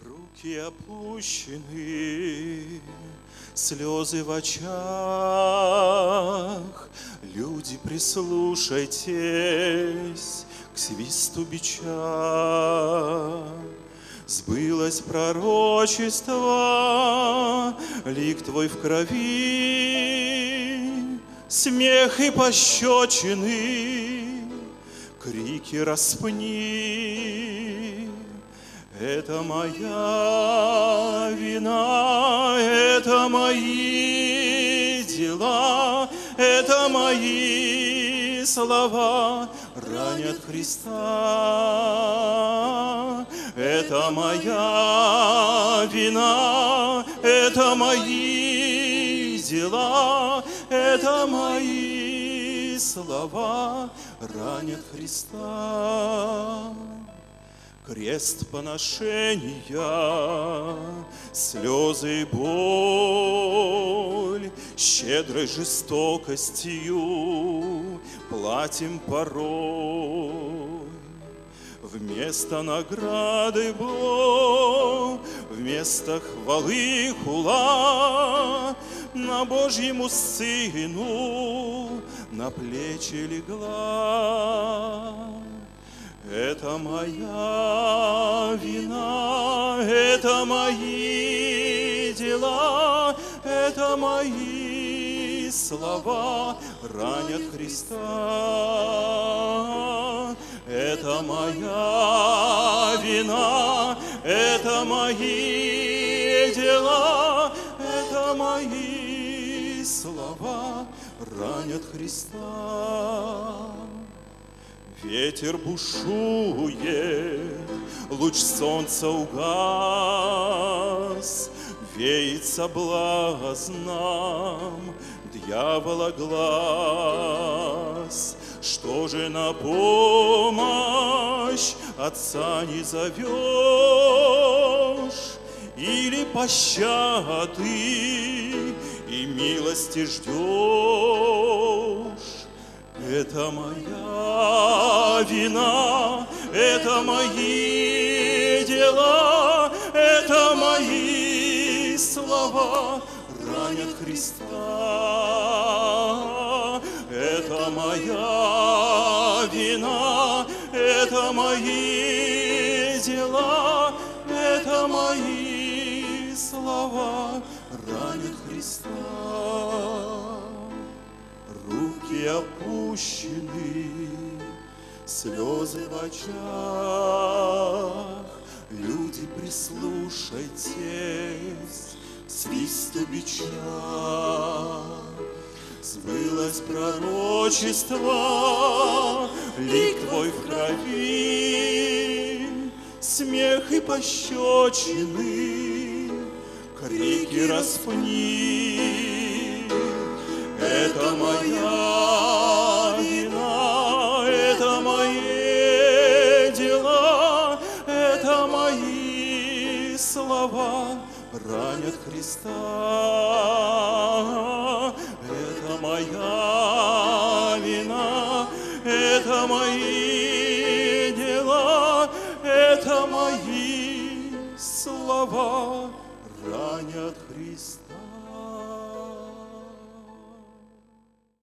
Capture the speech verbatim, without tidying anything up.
Руки опущены, слезы в очах. Люди, прислушайтесь к свисту бича. Сбылось пророчество, лик твой в крови, смех и пощечины, крики распни. Это моя вина, это мои дела, это мои слова ранят Христа. Это моя вина, это мои дела, это мои слова ранят Христа. Крест поношения, слезы и боль, щедрой жестокостью платим порой. Вместо награды Бог, вместо хвалы хула на Божьему Сыну на плечи легла. Это моя вина, это мои дела, это мои слова ранят Христа. Это моя вина, это мои дела, это мои слова ранят Христа. Ветер бушует, луч солнца угас, веет соблазном дьявола глаз. Что же на помощь Отца не зовешь, или пощады и милости ждешь? Это моя вина, это мои дела, это мои слова ранят Христа. Это моя вина, это мои дела, это мои слова ранят Христа. Руки опущены, слезы в очах. Люди, прислушайтесь к свисту бича. Сбылось пророчество, лик твой в крови, смех и пощечины, крики распни. Это моя вина, это мои дела, это мои слова ранят Христа. Это моя вина, это мои дела, это мои слова ранят Христа.